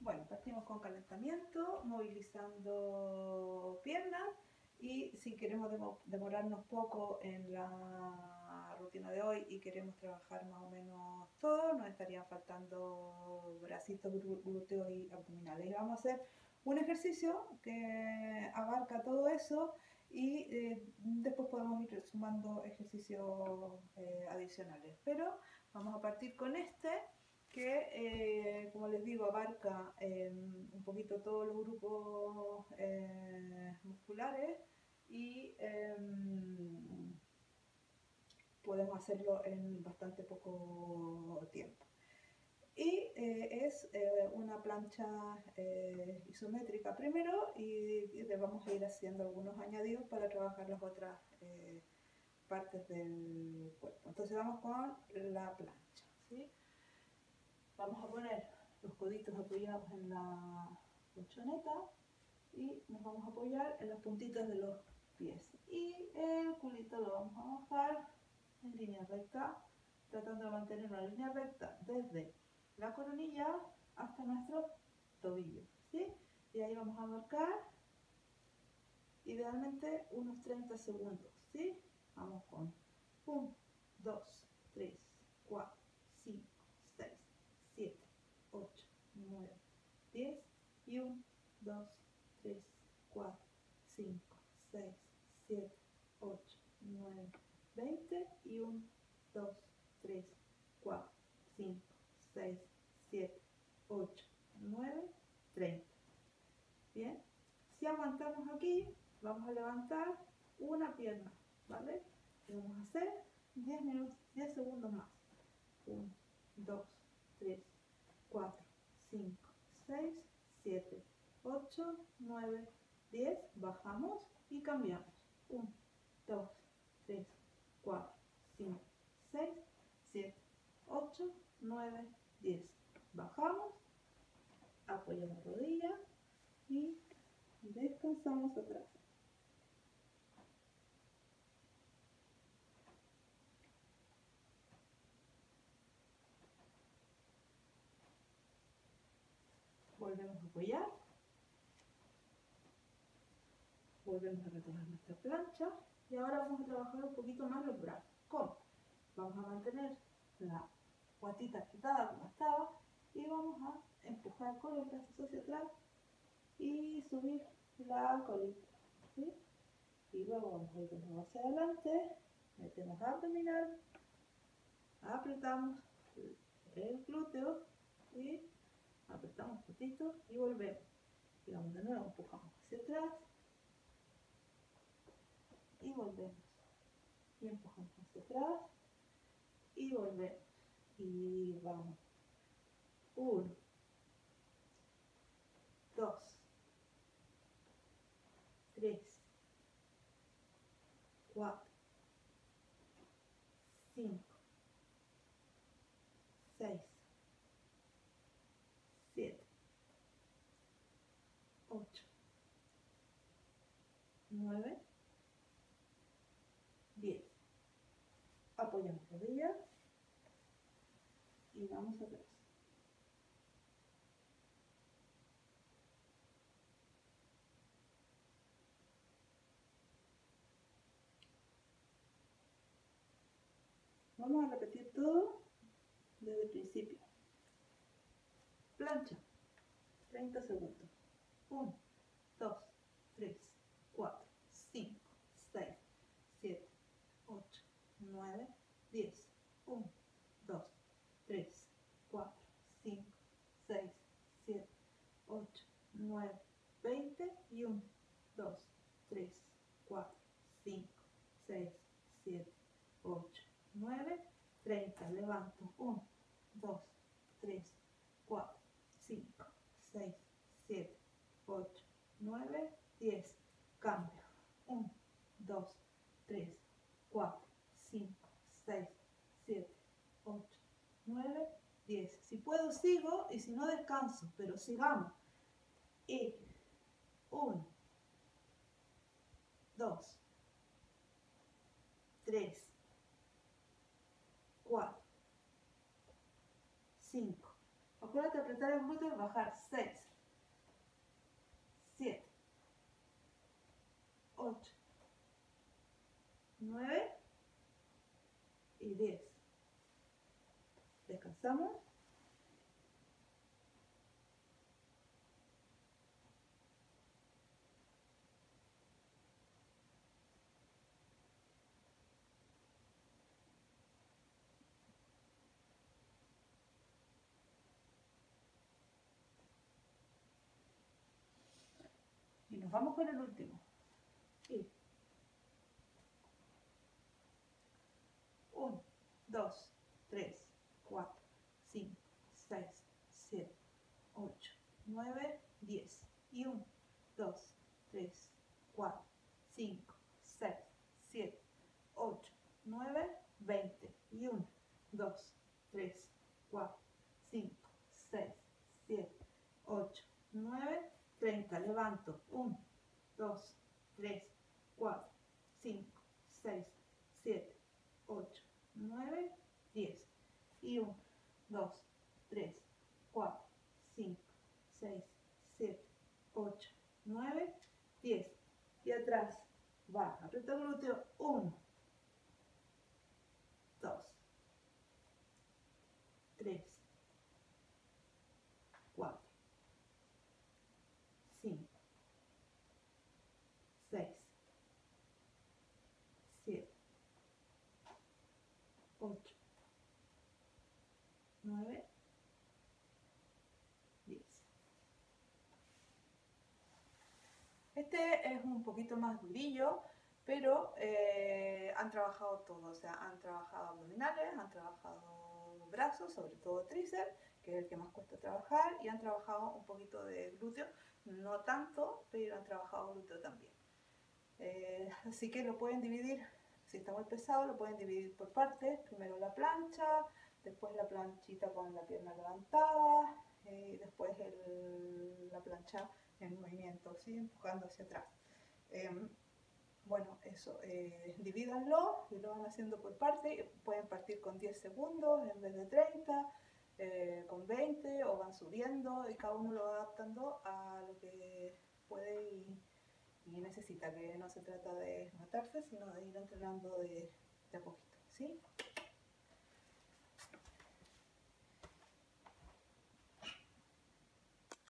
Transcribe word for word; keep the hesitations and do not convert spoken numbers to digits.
Bueno, partimos con calentamiento, movilizando piernas y si queremos demorarnos poco en la rutina de hoy y queremos trabajar más o menos todo, nos estarían faltando bracitos, glúteos y abdominales. Y vamos a hacer un ejercicio que abarca todo eso y eh, después podemos ir sumando ejercicios eh, adicionales. Pero vamos a partir con este que, eh, como les digo, abarca eh, un poquito todos los grupos eh, musculares y eh, podemos hacerlo en bastante poco tiempo. Y eh, es eh, una plancha eh, isométrica primero y, y le vamos a ir haciendo algunos añadidos para trabajar las otras eh, partes del cuerpo. Entonces vamos con la plancha, ¿sí? Vamos a poner los coditos apoyados en la colchoneta y nos vamos a apoyar en las puntitas de los pies. Y el culito lo vamos a bajar en línea recta, tratando de mantener una línea recta desde la coronilla hasta nuestro tobillo, ¿sí? Y ahí vamos a marcar idealmente unos treinta segundos, ¿sí? Vamos con uno, dos, tres, cuatro, cinco, seis, siete, ocho, nueve, diez y uno, dos, tres, cuatro, cinco, seis, siete, ocho, nueve, veinte y uno, dos, tres, cuatro, cinco, seis, siete, ocho, nueve, treinta. Bien, si aguantamos aquí, vamos a levantar una pierna, ¿vale? Y vamos a hacer diez minutos, diez segundos más. uno, dos, tres, cuatro, cinco, seis, siete, ocho, nueve, diez. Bajamos y cambiamos. uno, dos, tres, cuatro, cinco, seis, siete, ocho, nueve, diez. Bajamos, apoyamos la rodilla y descansamos atrás. Volvemos a apoyar. Volvemos a retomar nuestra plancha. Y ahora vamos a trabajar un poquito más los brazos. ¿Cómo? Vamos a mantener la guatita quitada como estaba y vamos a empujar con los brazos hacia atrás y subir la colita, ¿sí? Y luego vamos a ir de nuevo hacia adelante, metemos abdominal, apretamos el glúteo y apretamos un poquito y volvemos. Y vamos de nuevo, empujamos hacia atrás y volvemos. Y empujamos hacia atrás y volvemos. Y vamos. Uno, dos, tres, cuatro, cinco, seis, siete, ocho, nueve, diez. Apoyamos la rodilla y vamos atrás. Vamos a repetir todo desde el principio. Plancha, treinta segundos. uno, dos, tres, cuatro, cinco, seis, siete, ocho, nueve, diez. uno, dos, tres, cuatro, cinco, seis, siete, ocho, nueve, veinte y uno, dos, tres, cuatro, cinco, seis, siete, ocho, nueve, treinta. Levanto. uno, dos, tres, cuatro, cinco, seis, siete, ocho, nueve, diez. Cambio. uno, dos, tres, cuatro, cinco, seis, siete, ocho, nueve, diez. Si puedo sigo y si no descanso, pero sigamos. Y uno, dos, tres, cuatro, cinco. Acuérdate de apretar el glúteo y bajar. seis, siete, ocho, nueve y diez. Descansamos. Y nos vamos con el último. Y uno, dos, tres, cuatro, cinco, seis, siete, ocho, nueve, diez. Y uno, dos, tres, cuatro, cinco, seis, siete, ocho, nueve, veinte. Y uno, dos, tres, cuatro, cinco, seis, siete, ocho, nueve, treinta. Levanto. uno, dos, tres, cuatro, cinco, seis, siete, ocho, nueve, diez. Y uno, dos, tres, cuatro, cinco, seis, siete, ocho, nueve, diez. Y atrás, baja, aprieta el glúteo. uno, dos, tres, cuatro, cinco, seis, siete, ocho, nueve, diez. Este es un poquito más durillo, pero eh, han trabajado todo, o sea, han trabajado abdominales, han trabajado brazos, sobre todo tríceps, que es el que más cuesta trabajar, y han trabajado un poquito de glúteo, no tanto, pero han trabajado glúteo también. Eh, así que lo pueden dividir, si está muy pesado, lo pueden dividir por partes, primero la plancha, después la planchita con la pierna levantada, y eh, después el, la plancha en movimiento, ¿sí? Empujando hacia atrás. Eh, bueno, eso, eh, divídanlo y lo van haciendo por parte. Pueden partir con diez segundos en vez de treinta, eh, con veinte, o van subiendo y cada uno lo va adaptando a lo que puede y, y necesita, que no se trata de matarse, sino de ir entrenando de, de a poquito, ¿sí?